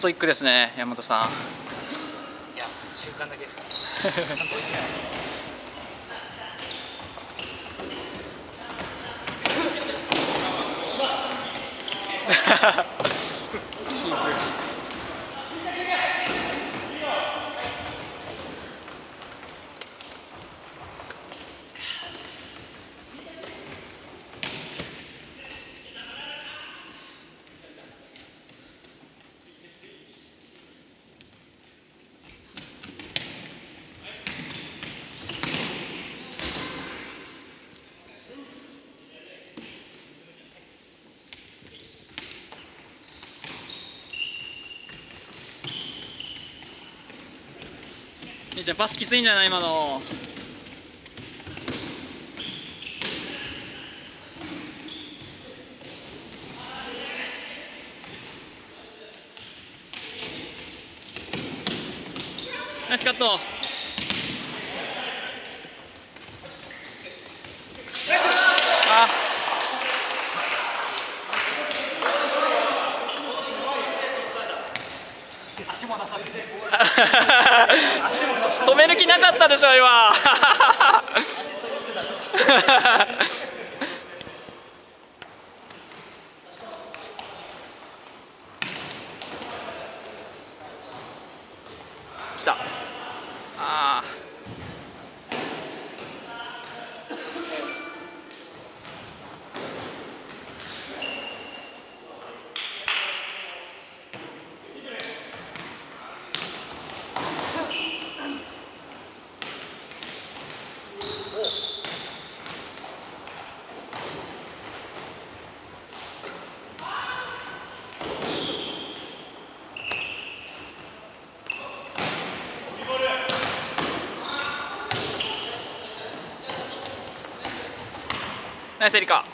トイックですね、山本さん。 いや、習慣だけですから。ちゃんと置いてない。 キープ。兄ちゃんパスきついんじゃない今の。ナイスカット。あ足も出させて。 止める気なかったでしょ今。来た。あーナイスエリカ。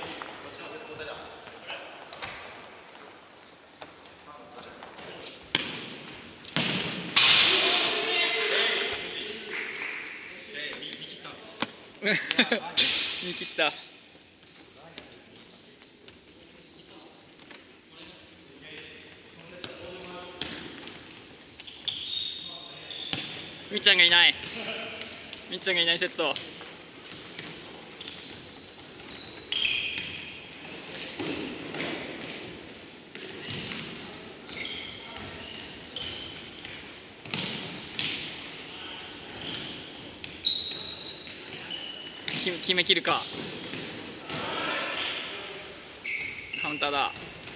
見切った。みっちゃんがいない。みっちゃんがいないセット。決めきるか。カウンターだ。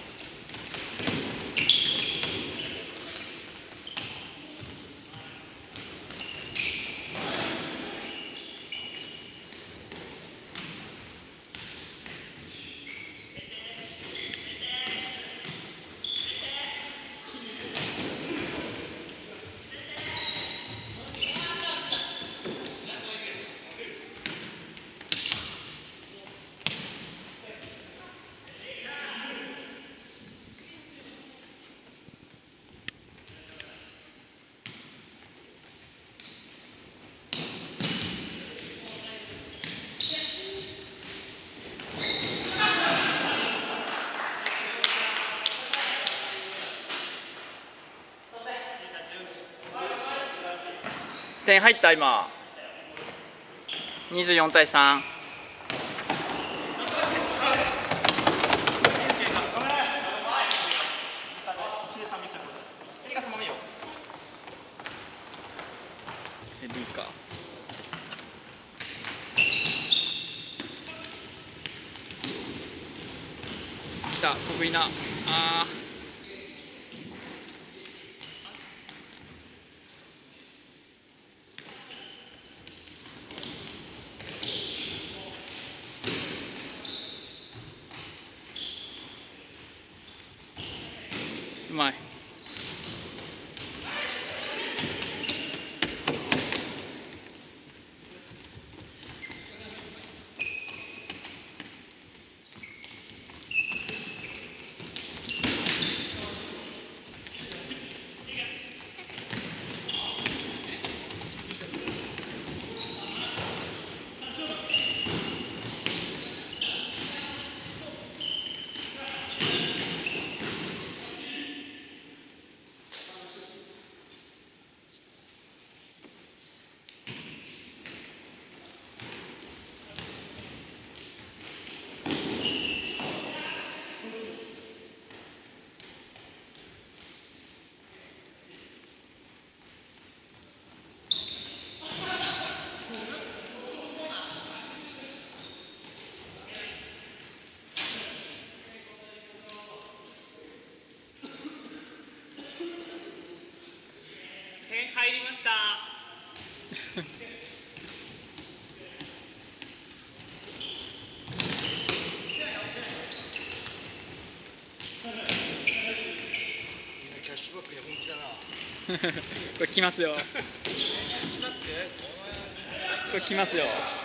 点入った今。24対3。エリカ。来た得意な。あー。うまい。 入りました。 キャッシュバックに本気だな。 これ来ますよ。 しまって。 これ来ますよ。